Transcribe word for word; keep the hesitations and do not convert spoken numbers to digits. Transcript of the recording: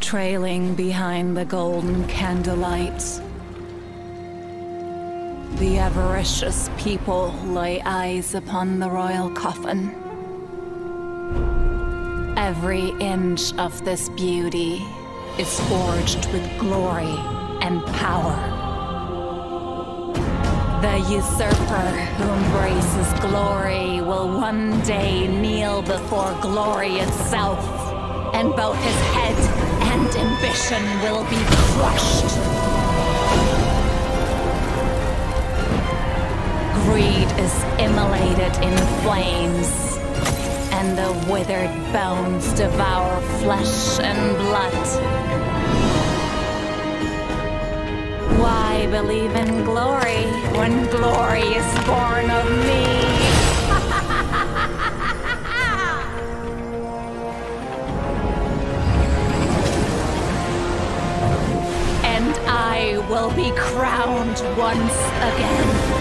Trailing behind the golden candlelight, the avaricious people lay eyes upon the royal coffin. Every inch of this beauty is forged with glory and power. The usurper who embraces glory will one day kneel before glory itself, and both his head and ambition will be crushed. Greed is immolated in flames, and the withered bones devour flesh and blood. Why believe in glory when glory is born of me? And I will be crowned once again.